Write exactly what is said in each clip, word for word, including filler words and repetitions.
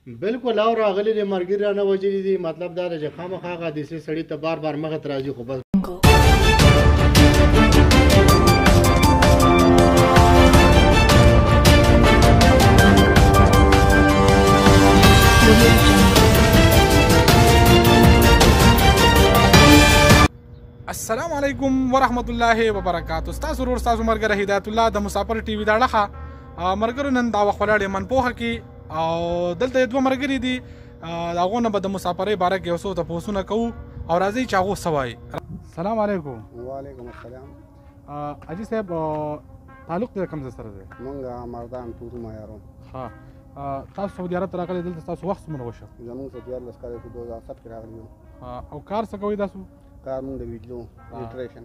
بالکل او راغلی دی مرګ را نه وجلی دی مطلب دا چې خامخا هغه د سړی ته بار بار مخه راځي خو بس السلام علیکم ورحمت الله وبرکاتہ. تاسو ورور تاسو مرګره هدایت الله د مسافر ټي وي دا لخوا مرګره نن دا وخت ولاړې منپوهه کې او دلته دوه مرګري دي هغو نه به د مسافرۍ باره کې یو څه تپوسونه کوو او راځئ چې هغو څه وایي. السلام علیکم. وعلیکم السلام. حاجي صاحب تعلق دې کوم ځای سره دی؟ مونږ مردان ټورو معیارو. ها تاسو سعودي عرب ته راغلي دلته تاسو وخت څومره وشو؟ زمونږ څه دیارلس کاله په دوه زره سات کې راغلي یو. او کار څه کوئ تاسو؟ کار مونږ د ویډیو ایډیټریشن.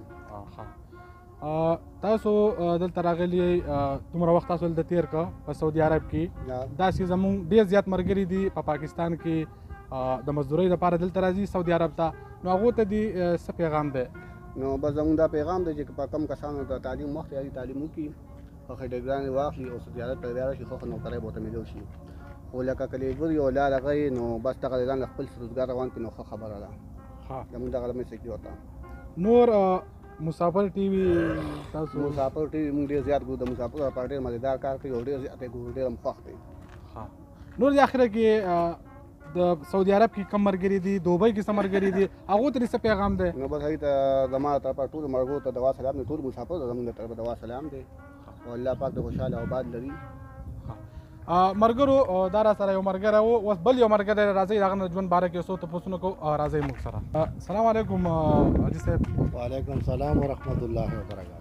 ښه تاسو دلته راغلي دومره وخت تاسو دلته تېر کړه په سعودي عرب کې داسې زمونږ ډېر زیات ملګري دي په پاکستان کې د مزدورۍ دپاره دلته راځي سعودي عرب ته نو هغو ته دې څه پیغام دی؟ نو بس زمونږ دا پیغام دی چې په کم کسانو ته تعلیم وخت یا تعلیم وکړي ښه ډګرانې واخلي او سعودي عرب ته بیا راشي ښه ښه نوکرۍ به ورته میلو شي خو لکه که لیبر یو لار هغه نو بس دغه ځان له خپل روزګار روان کړي نو ښه خبره ده. زمونږ دغه میسج دی ورته. نور مسافر ټي وي تاسو مسافر ټي وي مونږ ډېر زیات ګورو د مسافر لپاره ډېر مزېدار کار کوي او ډېر زیات یې ګورو ډېر هم خوښ دی. نور د اخره کې د سعودي عرب کې کم ملګري دي دوبۍ کې څه ملګري دي هغو ته څه پیغام دی؟ نو بس هغوی ته زما طرفه ټولو ملګرو ته دوا سلام دی ټول مسافر ته زمونږ د طرفه دوا سلام دی او الله پاک د خوشحاله او آباد لري. مرګرو دا را سره یو ملګری و اوس بل یو ملګری راځئ د هغه نه ژوند باره کې یو څه تپوسونه کوو راځئ موږ سره. السلام علیکم حاجي صاحب. وعلیکم السلام ورحمت الله وبرکاتہ.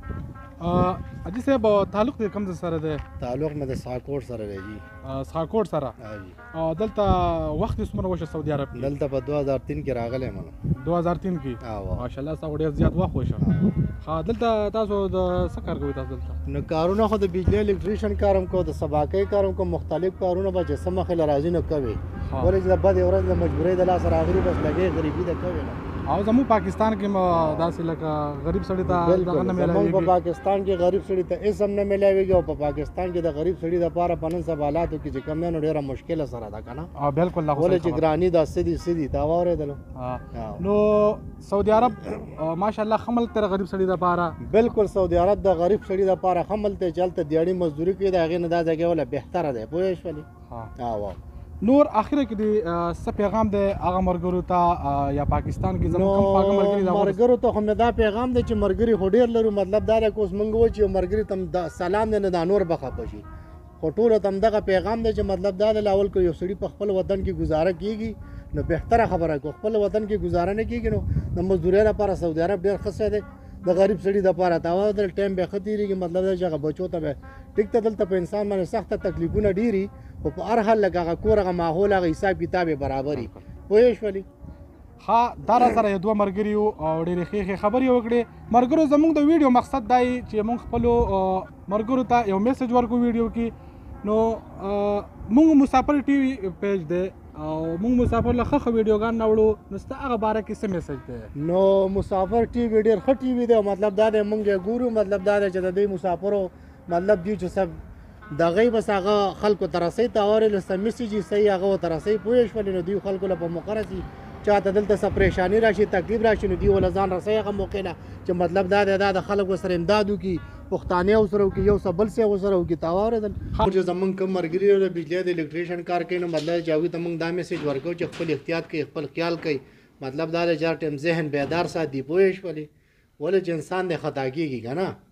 حاجي صاحب تعلق دې کوم ځای سره دی؟ تعلق مې د ساکوټ سره دی جی. ساکوټ سره. دلته وخت یې څومره وشو سعودي عرب کې؟ دلته په دوه هزار تین کې راغلی یم. دوه هزار تین کې ماشاءالله ستا ډېر زیات وخت وشو. ښه دلته تاسو د څه کار کوئ تاسو دلته؟ نو کارونه خو د بجلی الکتریشن کار هم کوو د سباکۍ کار هم کوو مختلف کارونه به چې څه مخې له راځي نو کوې ولې چې د بدې ورځ د مجبورۍ د لاسه راغلي بس لګې غریبي ده کوې نه. او زموږ پاکستان کې داسې لکه غریب سړي ته دغه نه میلاویږي. په پاکستان کې غریب سړي ته هېڅ هم نه میلاویږي او په پاکستان کې د غریب سړي دپاره په نن سبا حالاتو کې چې کوم دی نو ډېره مشکله سره ده که نه. بلکل ولې چې ګراني دا څه دي څه دي تا واورېدلو. نو سعودي عرب ماشاءالله ښه ملک دی د غریب سړي دپاره. بلکل سعودي عرب د غریب سړي دپاره ښه ملک دی چې هلته دیاړي مزدوري کوي د هغې نه دا ځای وله بهتره دی پوه شولې. نور اخره کې دی څه پیغام دی هغه ملګرو ته یا پاکستان کې زموږ کوم خواږه ملګري دي ملګرو ته خو مې دا پیغام دی چې ملګري خو ډېر لرو مطلب دا دی که اوس موږ ووایو چې یو ملګري ته سلام دی نه دا نور به خفه شي خو ټولو ته همدغه پیغام دی چې مطلب دا دی اول که یو سړي په خپل وطن کې ګزاره کېږي نو بهتره خبره که خپل وطن کې ګزاره نه کېږي نو د مزدورۍ لپاره سعودي عرب ډېر ښه ځای دی د غریب سړي دپاره ته واودل ټایم به ښه تېرېږي مطلب دا چې هغه بچو ته به ټیک ته دلته په انسان باندې سخته تکلیفونه ډېر وي خو په هر حال لکه هغه کور هغه ماحول هغه حساب کتاب یې برابر وي پوه شولې. ښه دا را سره یو دوه ملګري وو او ډېرې ښې ښې خبرې یې وکړې. ملګرو زموږ د ویډیو مقصد دا وي چې موږ خپلو ملګرو ته یو میسج ورکړو ویډیو کې نو موږ مسافر ټي وي پیج دی او موږ مسافر له ښه ښه ویډیوګان راوړو نو ستا هغه باره کې څه میسج دی؟ نو مسافر ټي وي ډېر ښه ټي وي دی مطلب دا دی موږ یې ګورو مطلب دا دی چې د دې مسافرو مطلب دوی چې سب د هغوی بس هغه خلکو ته رسوي ته اورېدل څه میسج یې صحیح هغه ورته رسوي پوه شولې نو دوی خلکو له په موقع رسي چاته دلته څه پریشاني راشي تکلیف راشي نو دوی ول ځان رسوي هغه موقع نه چې مطلب دا دی دا د خلکو سره امداد وکړي پښتانه ورسره وکړي یو څه بل څه ورسره وکړي تا واورېدل. چې زمونږ کوم ملګري د بجلی د الکتریشن کار کوي نو مطلب چې هغوی ته موږ دا میسج ورکوو چې خپل احتیاط کوي خپل خیال کوي مطلب دا دی چې هر ټایم ذهن بیدار ساتي پوه شولې ولې چې انسان دی خطا کېږي که نه